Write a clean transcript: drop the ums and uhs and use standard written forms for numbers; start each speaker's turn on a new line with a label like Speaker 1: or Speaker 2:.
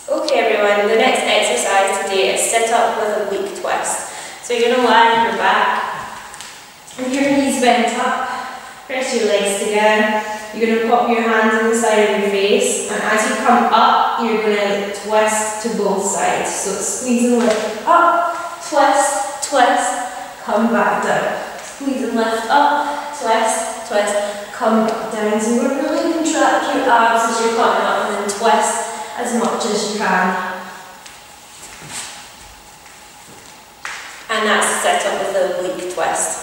Speaker 1: Okay everyone, the next exercise today is sit up with a oblique twist. So you're going to lie on your back, with your knees bent up, press your legs together. You're going to pop your hands on the side of your face, and as you come up, you're going to twist to both sides. So squeeze and lift up, twist, twist, come back down. Squeeze and lift up, twist, twist, come back down. So you're really contract your abs as you're coming up, and then twist as much as you can. And that's sit up with the oblique twist.